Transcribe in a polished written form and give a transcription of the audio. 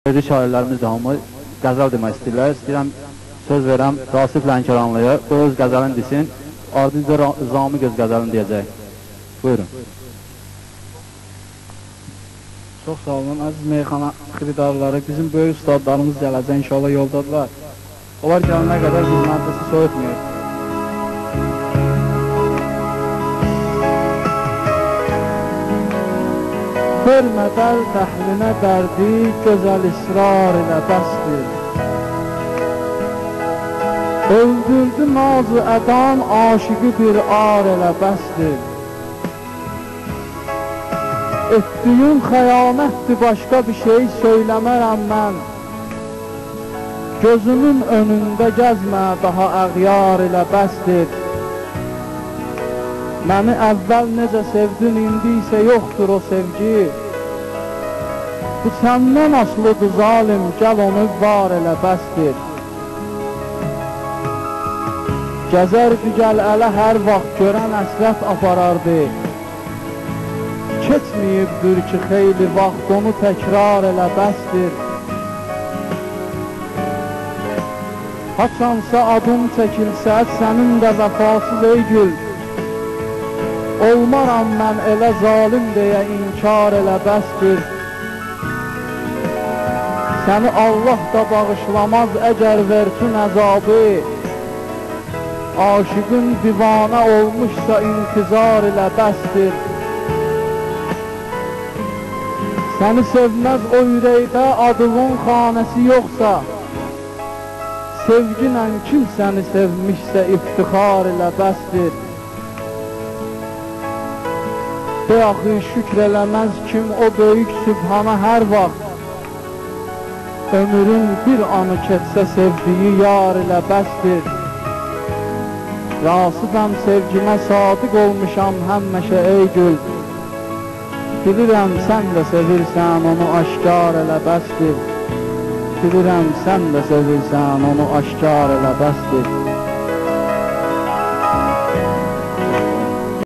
Özü şairlərimiz də hamı qəzəl demək istəyirlər. İstəyirəm, söz verəm Rasif Lənkəranlıya. O öz qəzəlini desin, ardınca Zami Göz qəzəlini deyəcək. Buyurun. Çox sağ olun, əziz meyxana xiridarları. Bizim böyük ustadlarımız gələcək, inşallah yoldadırlar. Onlar gələnə qədər biz məclisi soyutmayıq. Hörmədər təhlinə dərdi, gözəl israr ilə bəsdir. Öldürdü nazı ədan, aşıqı bir ar ilə bəsdir. Etdiyim xəyanətdir, başqa bir şey söyləmərəm mən. Gözümün önündə gəzmə, daha əğyar ilə bəsdir. Məni əvvəl necə sevdin, indi isə yoxdur o sevgi. Bu səndən asılıdır zalim, gəl onu var elə bəsdir. Gəzərdi gəl ələ hər vaxt görən əsrət aparardı. Keçməyibdir ki xeyli vaxt onu təkrar elə bəsdir. Haçansa adım çəkilsə sənin də vəfasız ey gül. Olmaram mən elə zalim deyə inkar elə bəsdir. Səni Allah da bağışlamaz əgər versin əzabı. Aşıqın divanə olmuşsa intizar ilə bəsdir. Səni sevməz o ürəkdə adının xanəsi yoxsa. Sevginlə kim səni sevmişsə iftixar ilə bəsdir. De axı şükr eləməz kim o böyük sübhana hər vaxt. Ömrün bir anı keçsə sevdiyi yar ilə bəsdir. Rasibəm sevgimə sadiq olmuşam həmişə ey gül. Bilirəm sən də sevirsən onu aşkar elə bəsdir. Bilirəm sən də sevirsən onu aşkar elə bəsdir.